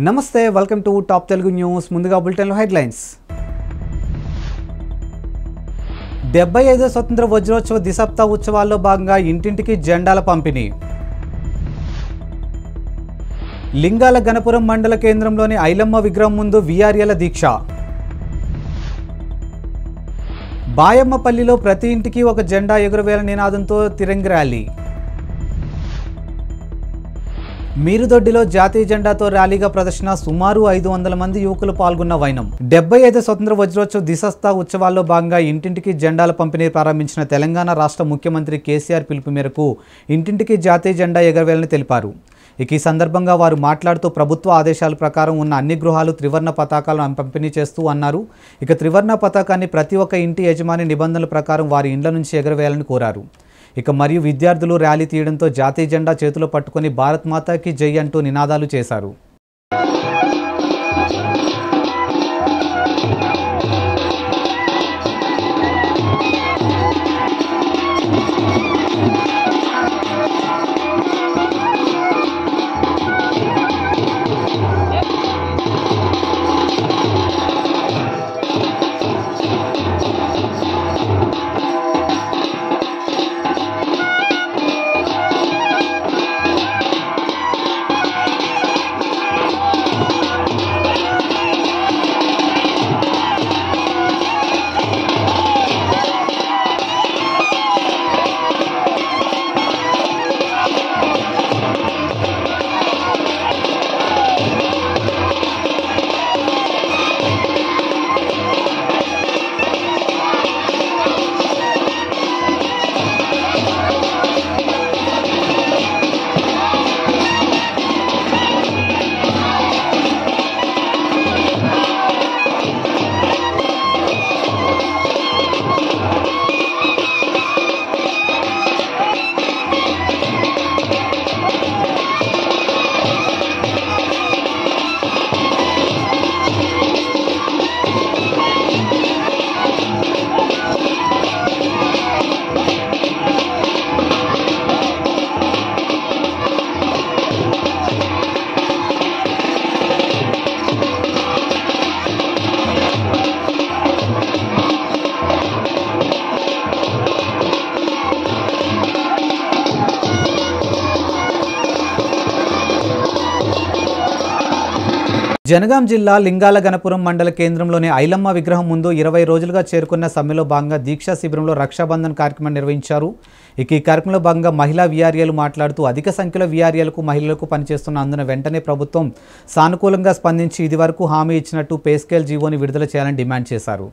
నమస్తే welcome to top Telugu news. ముందుగా బులెటిన్లో హెడ్లైన్స్. 75వ స్వతంత్ర వజ్రోత్సవ దిసప్తా ఉత్సవాల్లో భాగంగా ఇంటింటికి జెండాల పంపిణీ. లింగాల గణపురం మండల కేంద్రంలోని ఐలమ్మ విగ్రహం ముందు వీఆర్ఏల దీక్ష. బాయమ్మపల్లిలో ప్రతి ఇంటికి ఒక జెండా ఎగురవేల నినాదంతో తిరంగి ర్యాలీ. మీరుదొడ్డిలో జాతీయ జెండాతో ర్యాలీగా ప్రదర్శన. సుమారు 500 మంది యువకులు పాల్గొన్న వైనం. 75వ స్వతంత్ర వజ్రోత్సవ దిసప్తా ఉత్సవాల్లో భాగంగా ఇంటింటికి జెండాల పంపిణీ ప్రారంభించిన తెలంగాణ రాష్ట్ర ముఖ్యమంత్రి కేసీఆర్ పిలుపు మేరకు ఇంటింటికి జాతీయ జెండా ఎగరవేయాలని తెలిపారు. ఈ సందర్భంగా వారు మాట్లాడుతూ ప్రభుత్వ ఆదేశాల ప్రకారం ఉన్న అన్ని గృహాలు త్రివర్ణ పతాకాలను పంపిణీ చేస్తూ అన్నారు. త్రివర్ణ పతాకాన్ని ప్రతి ఒక్క ఇంటి యజమాని నిబంధనల ప్రకారం వారి ఇండ్ల నుంచి ఎగరవేయాలని కోరారు. మరియు విద్యార్థులు ర్యాలీ తీయడంతో జాతీయ జెండా చేతిలో పట్టుకుని భారత్ మాతాకి జై అంటూ నినాదాలు చేశారు. జనగాం జిల్లా లింగాల గణపురం మండల కేంద్రంలోని ఐలమ్మ విగ్రహం ముందు 20 రోజులుగా చేరుకున్న సమ్మెలో భాగంగా దీక్షా శిబిరంలో రక్షాబంధన్ కార్యక్రమం నిర్వహించారు. ఈ కార్యక్రమంలో భాగంగా మహిళా వీఆర్ఏలు మాట్లాడుతూ అధిక సంఖ్యలో వీఆర్ఏలకు మహిళలకు పనిచేస్తున్న అందున వెంటనే ప్రభుత్వం సానుకూలంగా స్పందించి ఇదివరకు హామీ ఇచ్చినట్టు పే స్కేల్ జీవోని విడుదల చేయాలని డిమాండ్ చేశారు.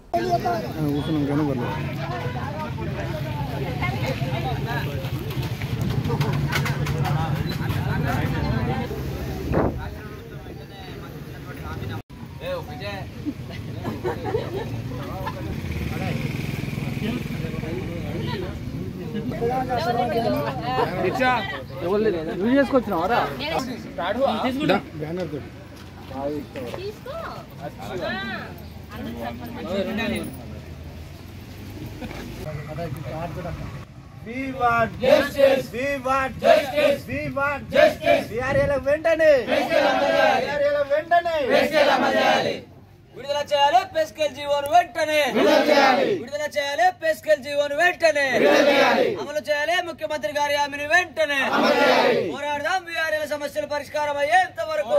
విడుదల చేయాలి పే స్కేల్ జీవోను వెంటనే విడుదల చేయాలి పే స్కేల్ జీవోను వెంటనే అమలు చేయాలి ముఖ్యమంత్రి గారి హామీని వెంటనే పోరాడదాం వీఆర్ఏల సమస్యల పరిష్కారం అయ్యేంత వరకు.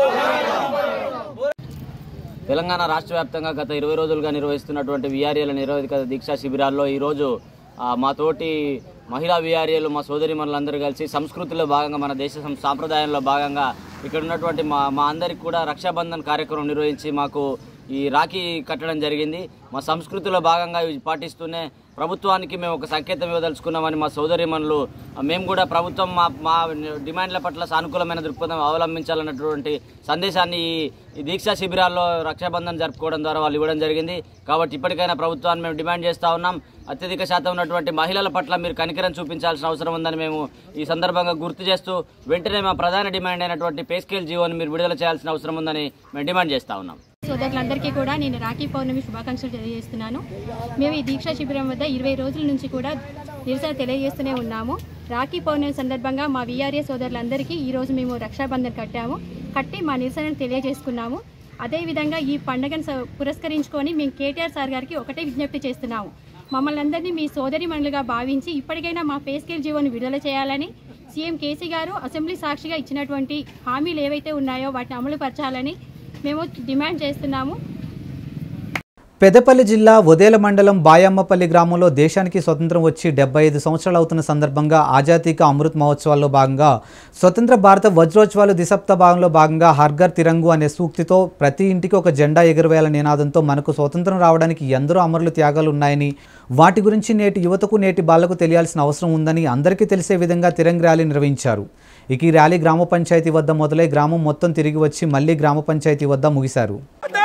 తెలంగాణ రాష్ట్ర వ్యాప్తంగా గత 20 రోజులుగా నిర్వహిస్తున్నటువంటి వీఆర్ఏల నిరోధక దీక్షా శిబిరాల్లో ఈరోజు మా తోటి మహిళా వీఆర్ఏలు మా సోదరిమణులందరూ కలిసి సంస్కృతిలో భాగంగా మన దేశ సాంప్రదాయంలో భాగంగా ఇక్కడ ఉన్నటువంటి మా అందరికి కూడా రక్షాబంధన్ కార్యక్రమం నిర్వహించి మాకు ఈ రాఖీ కట్టడం జరిగింది. మా సంస్కృతిలో భాగంగా పాటిస్తూనే ప్రభుత్వానికి మేము ఒక సంకేతం ఇవ్వదలుచుకున్నామని మా సోదరిమణులు మేము కూడా ప్రభుత్వం మా డిమాండ్ల పట్ల సానుకూలమైన దృక్పథం అవలంబించాలన్నటువంటి సందేశాన్ని ఈ దీక్షా శిబిరాల్లో రక్షాబంధన్ జరుపుకోవడం ద్వారా వాళ్ళు ఇవ్వడం జరిగింది. కాబట్టి ఇప్పటికైనా ప్రభుత్వాన్ని మేము డిమాండ్ చేస్తూ ఉన్నాం. అత్యధిక శాతం ఉన్నటువంటి మహిళల పట్ల మీరు కనికరం చూపించాల్సిన అవసరం ఉందని మేము ఈ సందర్భంగా గుర్తు చేస్తూ వెంటనే మా ప్రధాన డిమాండ్ అయినటువంటి పే స్కేల్ జీవోని మీరు విడుదల చేయాల్సిన అవసరం ఉందని మేము డిమాండ్ చేస్తూ ఉన్నాం. సోదరులందరికీ కూడా నేను రాఖీ పౌర్ణమి శుభాకాంక్షలు తెలియజేస్తున్నాను. మేము ఈ దీక్షా శిబిరం వద్ద 20 రోజుల నుంచి కూడా నిరసన తెలియజేస్తూనే ఉన్నాము. రాఖీ పౌర్ణమి సందర్భంగా మా వీఆర్ఏ సోదరులందరికీ ఈరోజు మేము రక్షాబంధన్ కట్టాము. కట్టి మా నిరసనను తెలియజేసుకున్నాము. అదేవిధంగా ఈ పండుగను పురస్కరించుకొని మేము కేటీఆర్ సార్ గారికి ఒకటే విజ్ఞప్తి చేస్తున్నాము. మమ్మల్ని అందరినీ మీ సోదరిమణులుగా భావించి ఇప్పటికైనా మా పే స్కేల్ జీవోను విడుదల చేయాలని, సీఎం కేసీ గారు అసెంబ్లీ సాక్షిగా ఇచ్చినటువంటి హామీలు ఏవైతే ఉన్నాయో వాటిని అమలుపరచాలని మేము డిమాండ్ చేస్తున్నాము. పెద్దపల్లి జిల్లా ఒదేల మండలం బాయమ్మపల్లి గ్రామంలో దేశానికి స్వతంత్రం వచ్చి 75 సంవత్సరాలు అవుతున్న సందర్భంగా ఆజాదీ కా అమృత్ మహోత్సవాల్లో భాగంగా స్వతంత్ర భారత వజ్రోత్సవాలు దిసప్త భాగంలో భాగంగా హర్ఘర్ తిరంగు అనే సూక్తితో ప్రతి ఇంటికి ఒక జెండా ఎగురవేయాలనే నినాదంతో మనకు స్వతంత్రం రావడానికి ఎందరో అమరుల త్యాగాలు ఉన్నాయని, వాటి గురించి నేటి యువతకు నేటి బాలకు తెలియాల్సిన అవసరం ఉందని అందరికీ తెలిసే విధంగా తిరంగ్ ర్యాలీ నిర్వహించారు. ఈ ర్యాలీ గ్రామ పంచాయతీ వద్ద మొదలై గ్రామం మొత్తం తిరిగి వచ్చి మళ్లీ గ్రామ పంచాయతీ వద్ద ముగిశారు.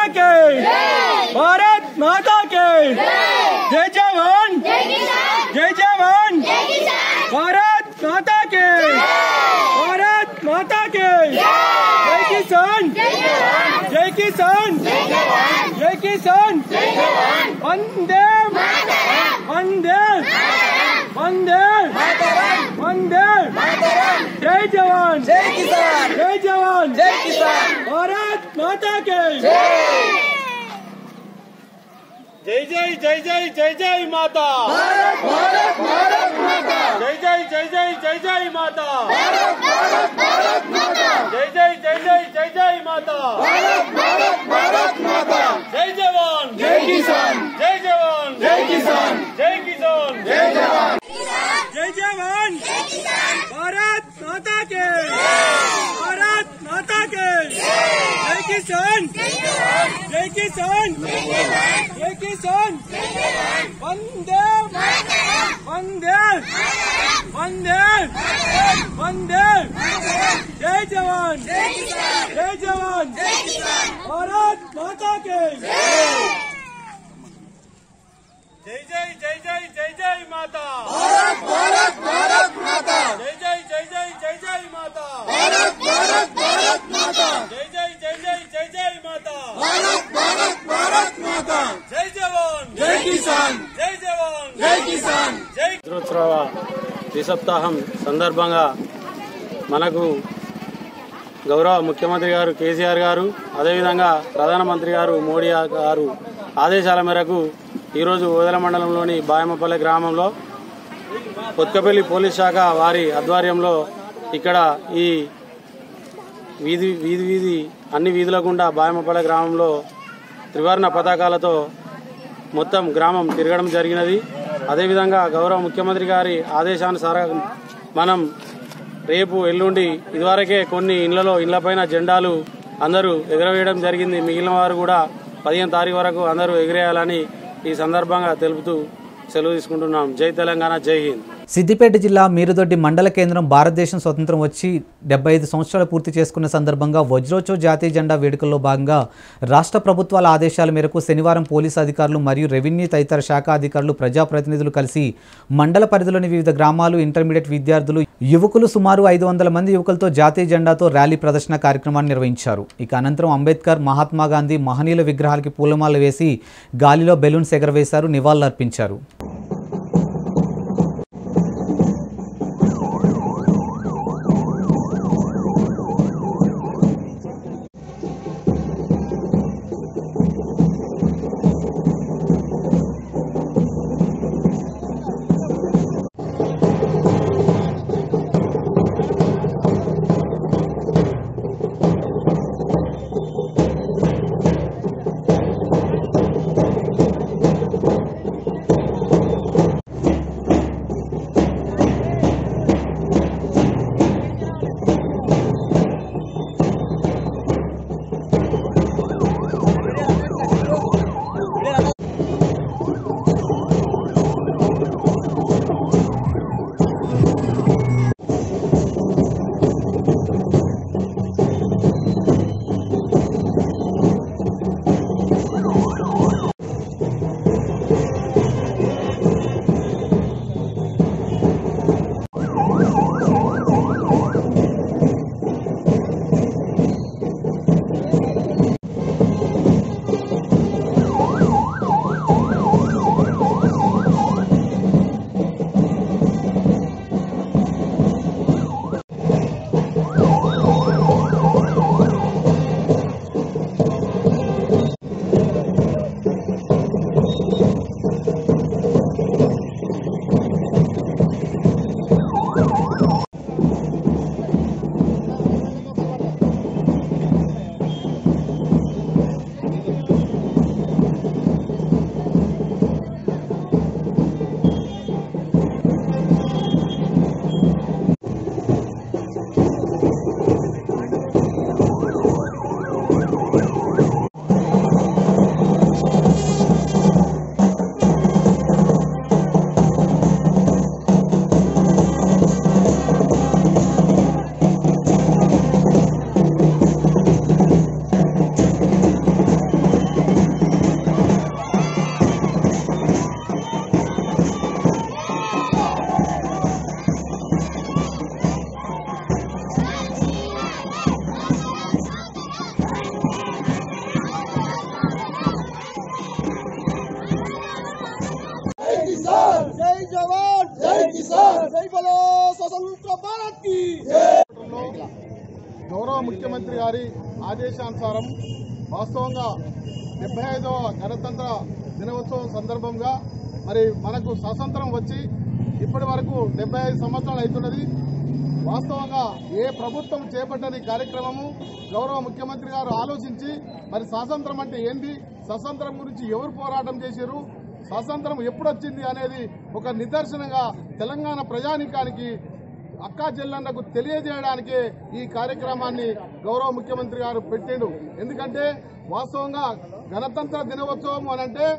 भारत माता के जय जवान जय जवान भारत माता के भारत माता के जय किसान जय किसान जय किसान वंदे वंदे वंदे वंदे जय जवान जय किसान जय जवान जय किसान भारत माता के जय जय जय जय जय जय माता भारत भारत भारत माता जय जय जय जय जय जय माता भारत भारत भारत माता जय जय जय जय जय जय माता भारत भारत भारत माता जय जवान जय किसान जय जवान जय किसान जय किसान जय जवान जय जवान जय किसान भारत माता के भारत माता के जय किसान जय किसान जय किसान वंदे वंदे वंदे वंदे जय जवान जय जवान भारत माता के जय जय जय जय जय जय माता भारत भारत भारत माता जय जय जय जय जय जय माता भारत भारत भारत माता जय जय जय जय जय जय माता भारत भारत भारत माता जय जवान जय किसान जय जवान जय किसान जय వజ్రోత్సవ ద్విసప్తాహం సందర్భంగా మనకు గౌరవ ముఖ్యమంత్రి గారు కేసీఆర్ గారు, అదేవిధంగా ప్రధానమంత్రి గారు మోడీ గారు ఆదేశాల మేరకు ఈరోజు ఓదెల మండలంలోని బాయమ్మపల్లి గ్రామంలో కొత్తపల్లి పోలీస్ శాఖ వారి ఆధ్వర్యంలో ఇక్కడ ఈ వీధి అన్ని వీధుల గుండా బాయమ్మపల్లి గ్రామంలో త్రివర్ణ పతాకాలతో మొత్తం గ్రామం తిరగడం జరిగినది. అదేవిధంగా గౌరవ ముఖ్యమంత్రి గారి ఆదేశానుసారం మనం రేపు ఎల్లుండి ఇదివరకే కొన్ని ఇళ్లపైన జెండాలు అందరూ ఎగరవేయడం జరిగింది. మిగిలిన వారు కూడా 15 తారీఖు వరకు అందరూ ఎగిరేయాలని ఈ సందర్భంగా తెలుపుతూ సెలవు తీసుకుంటున్నాం. జై తెలంగాణ, జై హింద్. సిద్దిపేట జిల్లా మీరుదొడ్డి మండల కేంద్రం భారతదేశం స్వతంత్రం వచ్చి 75 సంవత్సరాలు పూర్తి చేసుకున్న సందర్భంగా వజ్రోత్సవ జాతీయ జెండా వేడుకల్లో భాగంగా రాష్ట్ర ప్రభుత్వాల ఆదేశాల మేరకు శనివారం పోలీసు అధికారులు మరియు రెవెన్యూ తదితర శాఖ అధికారులు ప్రజాప్రతినిధులు కలిసి మండల పరిధిలోని వివిధ గ్రామాలు, ఇంటర్మీడియట్ విద్యార్థులు, యువకులు సుమారు 500 మంది యువకులతో జాతీయ జెండాతో ర్యాలీ ప్రదర్శన కార్యక్రమాన్ని నిర్వహించారు. ఇక అనంతరం అంబేద్కర్, మహాత్మా గాంధీ, మహనీయుల విగ్రహాలకి పూలమాల వేసి గాలిలో బెలూన్స్ ఎగరవేశారు, నివాళులర్పించారు. గౌరవ ముఖ్యమంత్రి గారి ఆదేశానుసారం వాస్తవంగా 75వ గణతంత్ర దినోత్సవం సందర్భంగా మరి మనకు స్వాతంత్రం వచ్చి ఇప్పటి వరకు 75 సంవత్సరాలు అవుతున్నది. వాస్తవంగా ఏ ప్రభుత్వం చేపట్టని కార్యక్రమము గౌరవ ముఖ్యమంత్రి గారు ఆలోచించి మరి స్వాతంత్రం అంటే ఏంది, స్వాతంత్రం గురించి ఎవరు పోరాటం చేశారు, స్వాతంత్రం ఎప్పుడు వచ్చింది అనేది ఒక నిదర్శనంగా తెలంగాణ ప్రజానీకానికి అక్కా చెల్లెళ్లకు తెలియజేయడానికే ఈ కార్యక్రమాన్ని గౌరవ ముఖ్యమంత్రి గారు పెట్టిండు. ఎందుకంటే వాస్తవంగా గణతంత్ర దినోత్సవం అనంటే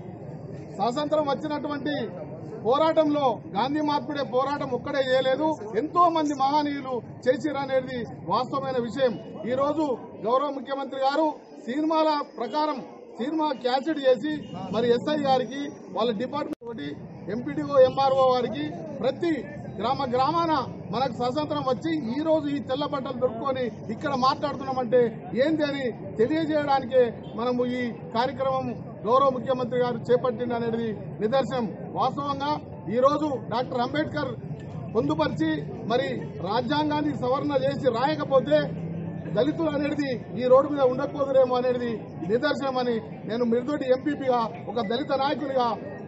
స్వాతంత్రం వచ్చినటువంటి పోరాటంలో గాంధీ మహాత్ముడే పోరాటం ఒక్కడే చేయలేదు, ఎంతో మంది మహనీయులు చేసిరనేది వాస్తవమైన విషయం. ఈ రోజు గౌరవ ముఖ్యమంత్రి గారు సినిమాల ప్రకారం సినిమా క్యాసెట్ చేసి మరి ఎస్ఐ గారికి వాళ్ళ డిపార్ట్మెంట్ ఒకటి ఎంపీడీఓ ఎంఆర్ఓ వారికి ప్రతి గ్రామాన మనకు స్వాతంత్రం వచ్చి ఈ రోజు ఈ తెల్ల బట్టలు దొరుకుకొని ఇక్కడ మాట్లాడుతున్నామంటే ఏంది అని తెలియజేయడానికే మనము ఈ కార్యక్రమం గౌరవ ముఖ్యమంత్రి గారు చేపట్టింది అనేది నిదర్శనం. వాస్తవంగా ఈ రోజు డాక్టర్ అంబేద్కర్ పొందుపరిచి మరి రాజ్యాంగాన్ని సవరణ చేసి రాయకపోతే దళితులు అనేది ఈ రోడ్డు మీద ఉండకపోదురేమో అనేది నిదర్శనమని నేను మిర్దొడ్డి ఎంపీపీగా ఒక దళిత నాయకునిగా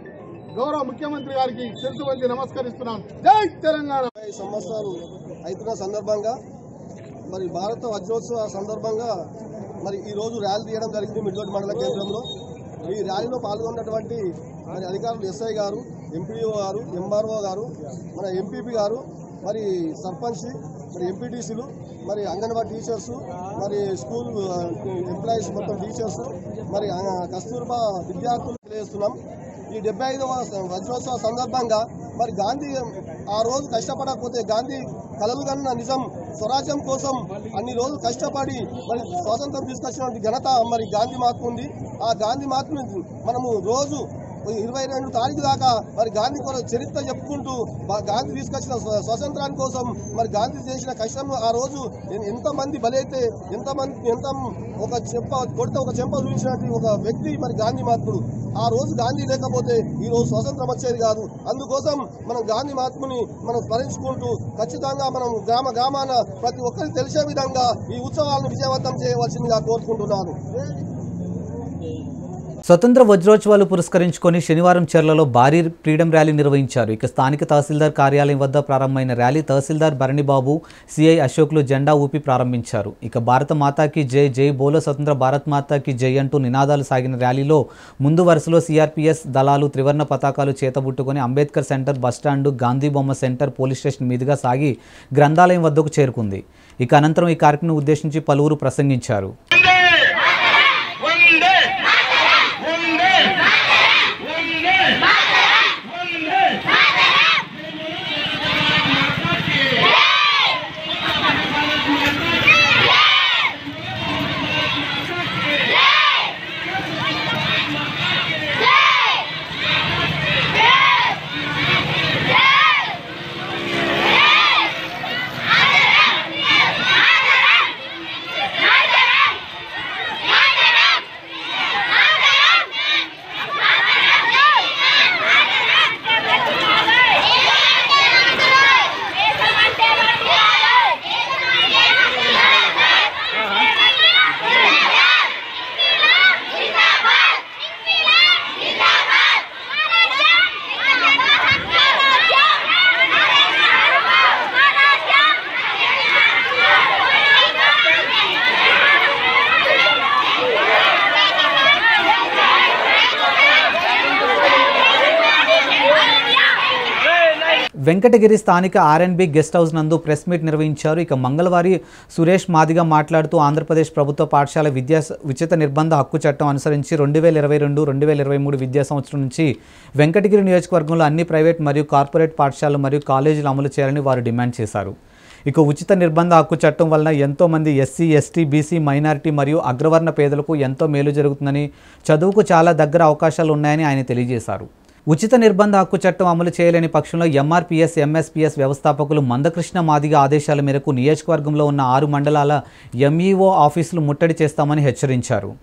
గౌరవ ముఖ్యమంత్రి గారికి శిరసు వంచి నమస్కరిస్తున్నాను. జై తెలంగాణ. 50 సంవత్సరాలు అవుతున్న సందర్భంగా మరి భారత వజ్రోత్సవ సందర్భంగా మరి ఈ రోజు ర్యాలీ తీయడం జరిగింది మిర్దొడ్డి మండల కేంద్రంలో. ఈ ర్యాలీలో పాల్గొన్నటువంటి మరి అధికారులు ఎస్ఐ గారు, ఎంపీడీఓ గారు, ఎంఆర్ఓ గారు, మన ఎంపీపీ గారు, మరి సర్పంచ్, మరి ఎంపీటీసీలు, మరి అంగన్వాడీ టీచర్స్, మరి స్కూల్ ఎంప్లాయీస్ మొత్తం టీచర్స్, మరి కస్తూర్బా విద్యార్థులు తెలియజేస్తున్నాం. ఈ 75వ వజ్రోత్సవ సందర్భంగా మరి గాంధీ ఆ రోజు కష్టపడకపోతే గాంధీ కలలు కన్న నిజం స్వరాజ్యం కోసం అన్ని రోజులు కష్టపడి మరి స్వాతంత్రం తీసుకొచ్చినటువంటి ఘనత మరి గాంధీ మహాత్మ ఉంది. ఆ గాంధీ మహాత్మని మనము రోజు 22 తారీఖు దాకా మరి గాంధీ కోసం చరిత్ర చెప్పుకుంటూ గాంధీ తీసుకొచ్చిన స్వాతంత్రాని కోసం మరి గాంధీ చేసిన కష్టం ఆ రోజు ఎంతమంది బలైతే ఎంత ఒక చెంప చూపించినటువంటి ఒక వ్యక్తి మరి గాంధీ మహాత్ముడు. ఆ రోజు గాంధీ లేకపోతే ఈ రోజు స్వాతంత్రం వచ్చేది కాదు. అందుకోసం మనం గాంధీ మహాత్ముని మనం స్మరించుకుంటూ ఖచ్చితంగా మనం గ్రామాన ప్రతి ఒక్కరికి తెలిసే విధంగా ఈ ఉత్సవాలను విజయవంతం చేయవలసిందిగా కోరుకుంటున్నాను. స్వతంత్ర వజ్రోత్సవాలు పురస్కరించుకొని శనివారం చెర్లలో భారీ ఫ్రీడమ్ ర్యాలీ నిర్వహించారు. ఇక స్థానిక తహసీల్దార్ కార్యాలయం వద్ద ప్రారంభమైన ర్యాలీ తహసీల్దార్ భరణిబాబు, సిఐ అశోక్లు జెండా ఊపి ప్రారంభించారు. ఇక భారత మాతాకి జై, జై బోలో స్వతంత్ర భారత్ మాతాకి జై అంటూ నినాదాలు సాగిన ర్యాలీలో ముందు వరుసలో సిఆర్పీఎస్ దళాలు త్రివర్ణ పతాకాలు చేతబుట్టుకొని అంబేద్కర్ సెంటర్, బస్టాండు, గాంధీ బొమ్మ సెంటర్, పోలీస్ స్టేషన్ మీదుగా సాగి గ్రంథాలయం వద్దకు చేరుకుంది. ఇక అనంతరం ఈ కార్యక్రమం ఉద్దేశించి పలువురు ప్రసంగించారు. వెంకటగిరి స్థానిక ఆర్ఎన్బి గెస్ట్ హౌస్ నందు ప్రెస్ మీట్ నిర్వహించారు. ఇక మంగళవారి సురేష్ మాదిగా మాట్లాడుతూ ఆంధ్రప్రదేశ్ ప్రభుత్వ పాఠశాల విద్యా ఉచిత నిర్బంధ హక్కు చట్టం అనుసరించి 2022-2023 విద్యా సంవత్సరం నుంచి వెంకటగిరి నియోజకవర్గంలో అన్ని ప్రైవేట్ మరియు కార్పొరేట్ పాఠశాలలు మరియు కాలేజీలు అమలు చేయాలని వారు డిమాండ్ చేశారు. ఇక ఉచిత నిర్బంధ హక్కు చట్టం వలన ఎంతోమంది ఎస్సీ, ఎస్టీ, బీసీ, మైనారిటీ మరియు అగ్రవర్ణ పేదలకు ఎంతో మేలు జరుగుతుందని, చదువుకు చాలా దగ్గర అవకాశాలు ఉన్నాయని ఆయన తెలియజేశారు. ఉచిత నిర్బంధ హక్కు చట్టం అమలు చేయలేని పక్షంలో ఎంఆర్పీఎస్, ఎంఎస్పీఎస్ వ్యవస్థాపకులు మందకృష్ణ మాదిగ ఆదేశాల మేరకు నియోజకవర్గంలో ఉన్న 6 మండలాల ఎంఈఓ ఆఫీసులు ముట్టడి చేస్తామని హెచ్చరించారు.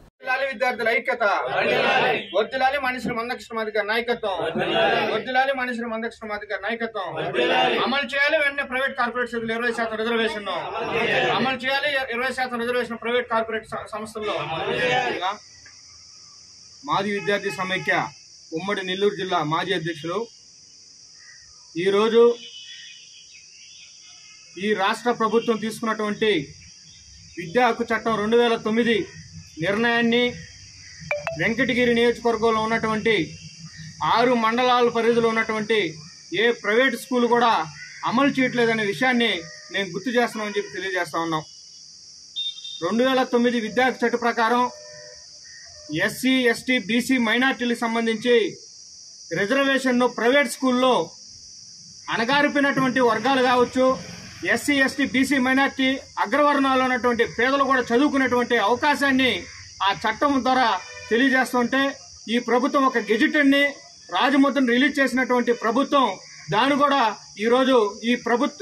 విద్యార్థుల ఐక్యత, వర్ధిల్లాలి మనుషుల మందకృష్ణ మాదిగ నాయకత్వం, వర్ధిల్లాలి మనుషుల మందకృష్ణ మాదిగ నాయకత్వం. అమలు చేయాలి వెంటనే ప్రైవేట్ కార్పొరేట్ 20% రిజర్వేషన్ అమలు చేయాలి. 20% రిజర్వేషన్ ప్రైవేట్ కార్పొరేట్ సంస్థల్లో. మాజీ విద్యార్థి సమైక్య ఉమ్మడి నెల్లూరు జిల్లా మాజీ అధ్యక్షులు ఈరోజు ఈ రాష్ట్ర ప్రభుత్వం తీసుకున్నటువంటి విద్యా హక్కు చట్టం 2009 నిర్ణయాన్ని వెంకటగిరి నియోజకవర్గంలో ఉన్నటువంటి 6 మండలాల పరిధిలో ఉన్నటువంటి ఏ ప్రైవేట్ స్కూల్ కూడా అమలు చేయట్లేదనే విషయాన్ని నేను గుర్తు చేస్తున్నామని చెప్పి తెలియజేస్తా ఉన్నాం. 2009 విద్యా హక్కు చట్టం ప్రకారం ఎస్సీ, ఎస్టీ, బీసీ మైనార్టీలకు సంబంధించి రిజర్వేషన్ను ప్రైవేట్ స్కూల్లో అణగారిపోయినటువంటి వర్గాలు కావచ్చు, ఎస్సీ, ఎస్టీ, బీసీ మైనార్టీ అగ్రవర్ణాల్లో ఉన్నటువంటి పేదలు కూడా చదువుకునేటువంటి అవకాశాన్ని ఆ చట్టం ద్వారా తెలియజేస్తుంటే ఈ ప్రభుత్వం ఒక గెజిటెడ్ని రాజముద్రను రిలీజ్ చేసినటువంటి ప్రభుత్వం దాన్ని కూడా ఈరోజు ఈ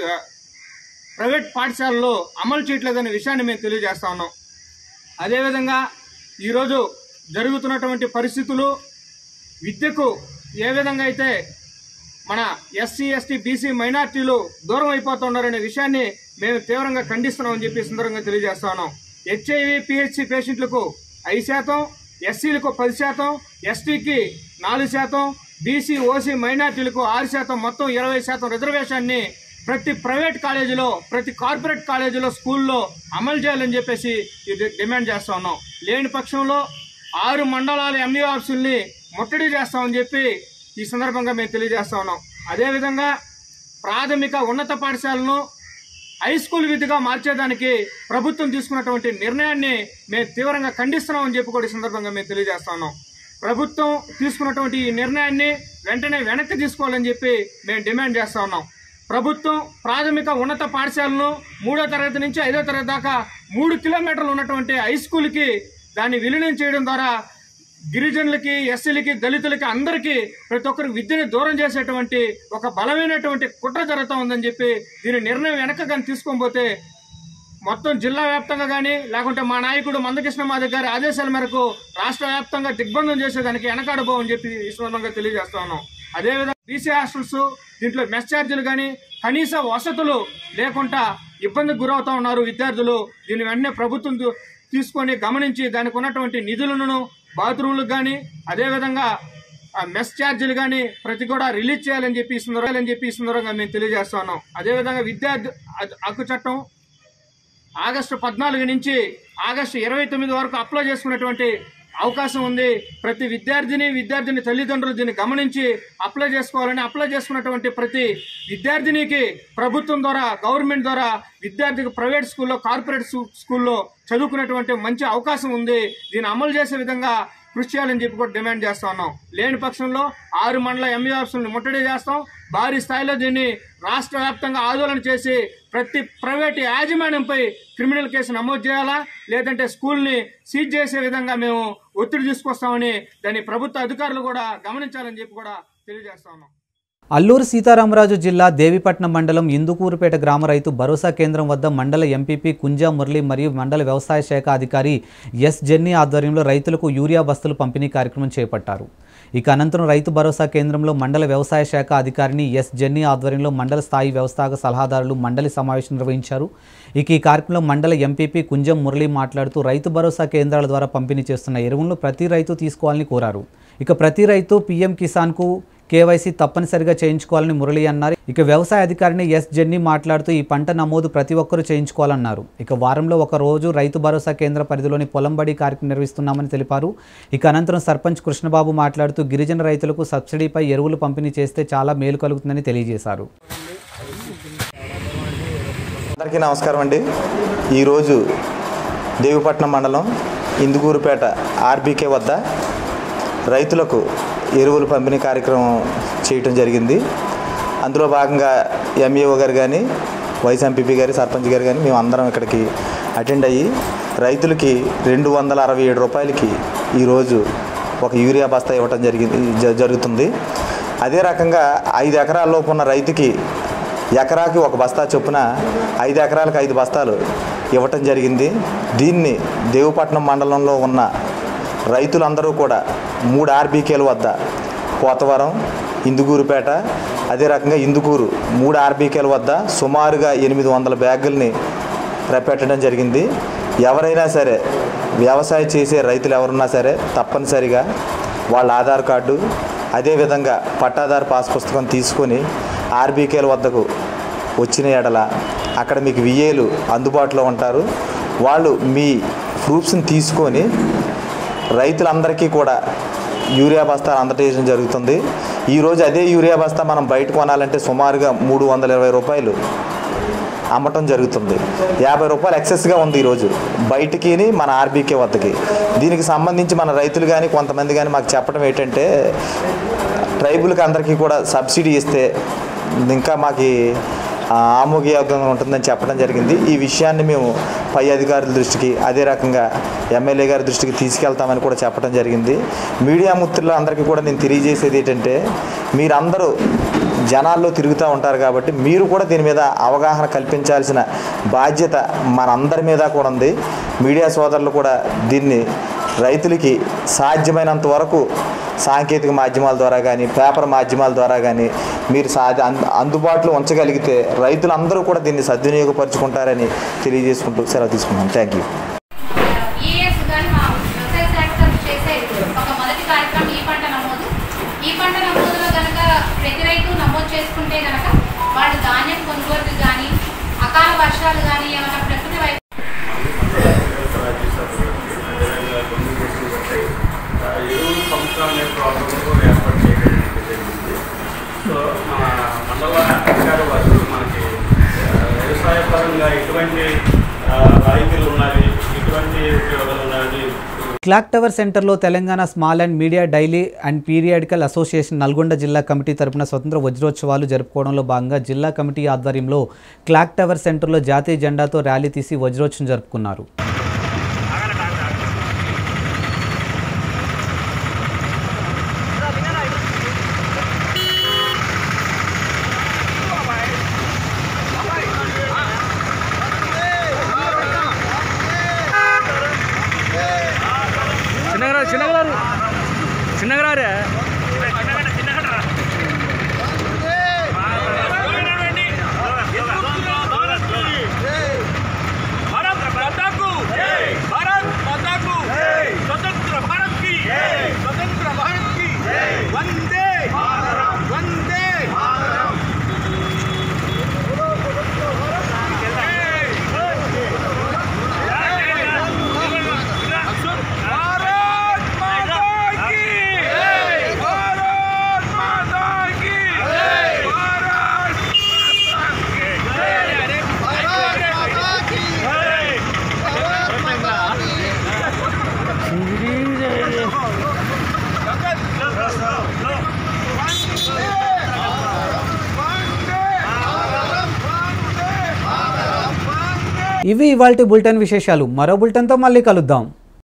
ప్రైవేట్ పాఠశాలలో అమలు చేయట్లేదనే విషయాన్ని మేము తెలియజేస్తా ఉన్నాం. అదేవిధంగా ఈరోజు జరుగుతున్నటువంటి పరిస్థితులు విద్యకు ఏ విధంగా అయితే మన ఎస్సీ, ఎస్టీ, బీసీ మైనార్టీలు దూరం అయిపోతున్నారనే విషయాన్ని మేము తీవ్రంగా ఖండిస్తున్నామని చెప్పి సందర్భంగా తెలియజేస్తా ఉన్నాం. హెచ్ఐవి, పిహెచ్సి పేషెంట్లకు 5%, ఎస్సీలకు 10%, ఎస్టీకి 4%, బీసీ, ఓసీ మైనార్టీలకు 6%, మొత్తం 20% రిజర్వేషన్ని ప్రతి ప్రైవేట్ కాలేజీలో, ప్రతి కార్పొరేట్ కాలేజీలో, స్కూల్లో అమలు చేయాలని చెప్పేసి డిమాండ్ చేస్తా ఉన్నాం. లేని పక్షంలో 6 మండలాల ఎంఈఓ ఆఫీసుల్ని ముట్టడి చేస్తామని చెప్పి ఈ సందర్భంగా మేము తెలియజేస్తా ఉన్నాం. అదేవిధంగా ప్రాథమిక ఉన్నత పాఠశాలను హై స్కూల్ విధిగా మార్చేదానికి ప్రభుత్వం తీసుకున్నటువంటి నిర్ణయాన్ని మేము తీవ్రంగా ఖండిస్తున్నామని చెప్పి కూడా ఈ సందర్భంగా మేము తెలియజేస్తా ఉన్నాం. ప్రభుత్వం తీసుకున్నటువంటి ఈ నిర్ణయాన్ని వెంటనే వెనక్కి తీసుకోవాలని చెప్పి మేము డిమాండ్ చేస్తా ఉన్నాం. ప్రభుత్వం ప్రాథమిక ఉన్నత పాఠశాలను 3వ తరగతి నుంచి 5వ తరగతి దాకా 3 కిలోమీటర్లు ఉన్నటువంటి హై స్కూల్కి దాన్ని విలీనం చేయడం ద్వారా గిరిజనులకి, ఎస్సీలకి, దళితులకి అందరికీ ప్రతి ఒక్కరికి విద్యని దూరం చేసేటువంటి ఒక బలమైనటువంటి కుట్ర జరుగుతూ ఉందని చెప్పి దీని నిర్ణయం వెనక కానీ తీసుకోకపోతే మొత్తం జిల్లా వ్యాప్తంగా కానీ లేకుంటే మా నాయకుడు మందకృష్ణ మాదిగ గారి ఆదేశాల మేరకు రాష్ట్ర వ్యాప్తంగా దిగ్బంధం చేసేదానికి వెనకాడబోమని చెప్పి ఈ సందర్భంగా తెలియజేస్తా ఉన్నాం. అదేవిధంగా బీసీ హాస్టల్స్ దీంట్లో మెస్ ఛార్జీలు కానీ కనీస వసతులు లేకుండా ఇబ్బందికి గురవుతా ఉన్నారు విద్యార్థులు. దీన్ని వెంటనే ప్రభుత్వం తీసుకొని గమనించి దానికి ఉన్నటువంటి నిధులను బాత్రూమ్లకు కానీ అదేవిధంగా మెస్ ఛార్జీలు కానీ ప్రతి కూడా రిలీజ్ చేయాలని చెప్పి ఈ సందర్భంగా మేము తెలియజేస్తా ఉన్నాం. అదేవిధంగా విద్యార్థి హక్కు చట్టం ఆగస్టు 14 నుంచి ఆగస్టు 29 వరకు అప్లై చేసుకునేటువంటి అవకాశం ఉంది. ప్రతి విద్యార్థిని తల్లిదండ్రులు దీన్ని గమనించి అప్లై చేసుకోవాలని, అప్లై చేసుకున్నటువంటి ప్రతి విద్యార్థినికి ప్రభుత్వం ద్వారా, గవర్నమెంట్ ద్వారా విద్యార్థికి ప్రైవేట్ స్కూల్లో, కార్పొరేట్ స్కూల్లో చదువుకునేటువంటి మంచి అవకాశం ఉంది. దీన్ని అమలు చేసే విధంగా కృషి చేయాలని చెప్పి కూడా డిమాండ్ చేస్తా ఉన్నాం. లేని పక్షంలో 6 మండల ఎంఈఓ ఆఫీసులను ముట్టడి చేస్తాం. భారీ స్థాయిలో దీన్ని రాష్ట్ర వ్యాప్తంగా ఆందోళన చేసి ప్రతి ప్రైవేట్ యాజమాన్యంపై క్రిమినల్ కేసు నమోదు చేయాలా, లేదంటే స్కూల్ని సీజ్ చేసే విధంగా మేము ఒత్తిడి తీసుకొస్తామని దాన్ని ప్రభుత్వ అధికారులు కూడా గమనించాలని చెప్పి కూడా తెలియజేస్తా ఉన్నాం. అల్లూరు సీతారామరాజు జిల్లా దేవిపట్నం మండలం ఇందుకూరుపేట గ్రామ రైతు భరోసా కేంద్రం వద్ద మండల ఎంపీపీ కుంజా మురళి మరియు మండల వ్యవసాయ శాఖ అధికారి ఎస్ జెన్నీ ఆధ్వర్యంలో రైతులకు యూరియా బస్తులు పంపిణీ కార్యక్రమం చేపట్టారు. ఇక అనంతరం రైతు భరోసా కేంద్రంలో మండల వ్యవసాయ శాఖ అధికారిని ఎస్ జెన్నీ ఆధ్వర్యంలో మండల స్థాయి వ్యవస్థాపక సలహాదారులు మండలి సమావేశం నిర్వహించారు. ఇక ఈ కార్యక్రమంలో మండల ఎంపీపీ కుంజం మురళి మాట్లాడుతూ రైతు భరోసా కేంద్రాల ద్వారా పంపిణీ చేస్తున్న ఎరువులను ప్రతి రైతు తీసుకోవాలని కోరారు. ఇక ప్రతి రైతు పీఎం కిసాన్కు కేవైసీ తప్పనిసరిగా చేయించుకోవాలని మురళి అన్నారు. ఇక వ్యవసాయ అధికారిని ఎస్ జెన్నీ మాట్లాడుతూ ఈ పంట నమోదు ప్రతి ఒక్కరూ చేయించుకోవాలన్నారు. ఇక వారంలో ఒక రోజు రైతు భరోసా కేంద్ర పరిధిలోని పొలంబడి కార్యక్రమం నిర్వహిస్తున్నామని తెలిపారు. ఇక అనంతరం సర్పంచ్ కృష్ణబాబు మాట్లాడుతూ గిరిజన రైతులకు సబ్సిడీపై ఎరువులు పంపిణీ చేస్తే చాలా మేలు కలుగుతుందని తెలియజేశారు. అందరికీ నమస్కారం అండి. ఈరోజు దేవిపట్నం మండలం ఇందుకూరుపేట ఆర్బీకే వద్ద రైతులకు ఎరువులు పంపిణీ కార్యక్రమం చేయటం జరిగింది. అందులో భాగంగా ఎంఈఓ గారు కానీ, వైస్ ఎంపీపీ గారు, సర్పంచ్ గారు కానీ మేము అందరం ఇక్కడికి అటెండ్ అయ్యి రైతులకి 267 రూపాయలకి ఈరోజు ఒక యూరియా బస్తా ఇవ్వటం జరుగుతుంది. అదే రకంగా 5 ఎకరాల లోపు ఉన్న రైతుకి ఎకరాకి ఒక బస్తా చొప్పున 5 ఎకరాలకు 5 బస్తాలు ఇవ్వటం జరిగింది. దీన్ని దేవిపట్నం మండలంలో ఉన్న రైతులందరూ కూడా 3 ఆర్బీకేల వద్ద పోతవరం, ఇందుకూరుపేట, అదే రకంగా ఇందుకూరు 3 ఆర్బీకేల వద్ద సుమారుగా 800 బ్యాగుల్ని పెట్టడం జరిగింది. ఎవరైనా సరే వ్యవసాయం చేసే రైతులు ఎవరున్నా సరే తప్పనిసరిగా వాళ్ళ ఆధార్ కార్డు, అదేవిధంగా పట్టాదారు పాస్ పుస్తకం తీసుకొని ఆర్బీకేల వద్దకు వచ్చిన ఎడల అక్కడ మీకు విఏలు అందుబాటులో ఉంటారు. వాళ్ళు మీ ప్రూఫ్స్ని తీసుకొని రైతులందరికీ కూడా యూరియా బస్తాలు అందజేయడం జరుగుతుంది. ఈరోజు అదే యూరియా బస్తా మనం బయట కొనాలంటే సుమారుగా 320 రూపాయలు అమ్మటం జరుగుతుంది. 50 రూపాయలు ఎక్సెస్గా ఉంది ఈరోజు బయటికి మన ఆర్బీకే వద్దకి. దీనికి సంబంధించి మన రైతులు కానీ కొంతమంది కానీ మాకు చెప్పడం ఏంటంటే ట్రైబుల్కి అందరికీ కూడా సబ్సిడీ ఇస్తే ఇంకా మాకు ఆమోదయోగ్యంగా ఉంటుందని చెప్పడం జరిగింది. ఈ విషయాన్ని మేము పై అధికారుల దృష్టికి, అదే రకంగా ఎమ్మెల్యే గారి దృష్టికి తీసుకెళ్తామని కూడా చెప్పడం జరిగింది. మీడియా మిత్రులు అందరికీ కూడా నేను తెలియజేసేది ఏంటంటే మీరందరూ జనాల్లో తిరుగుతూ ఉంటారు కాబట్టి మీరు కూడా దీని మీద అవగాహన కల్పించాల్సిన బాధ్యత మనందరి మీద కూడా ఉంది. మీడియా సోదరులు కూడా దీన్ని రైతులకి సాధ్యమైనంత వరకు సాంకేతిక మాధ్యమాల ద్వారా కానీ పేపర్ మాధ్యమాల ద్వారా కానీ మీరు అందుబాటులో ఉంచగలిగితే రైతులందరూ కూడా దీన్ని సద్వినియోగపరుచుకుంటారని తెలియజేసుకుంటూ సెలవు తీసుకున్నాం. Thank you. ఈ పంట నమోదులో కనుక ప్రతి రైతు నమోదు చేసుకుంటే కనుక వాళ్ళు ధాన్యం కొనుగోలు కానీ అకాల వర్షాలు కానీ ఏమైనా ప్రకృతి సంవత్సరాల ప్రోగ్రామ్ ఏర్పాటు చేయడం జరిగింది. సో మన మండల అధికార వర్గం మనకి వ్యవసాయ పరంగా ఎటువంటి రాయితీలు ఉన్నాయి, ఎటువంటి ఉపయోగాలు ఉన్నాయి. క్లాక్ టవర్ సెంటర్లో Telangana small and media daily and periodical association Nalgonda జిల్లా కమిటీ తరపున స్వతంత్ర వజ్రోత్సవాలు జరుపుకోవడంలో భాగంగా జిల్లా కమిటీ ఆధ్వర్యంలో క్లాక్ టవర్ సెంటర్లో జాతీయ జెండాతో ర్యాలీ తీసి వజ్రోత్సవం జరుపుకున్నారు. చిన్నగరారే ఇవి ఇవాల్టి బులెటిన్ విశేషాలు. మరో బులెటిన్తో మళ్ళీ కలుద్దాం.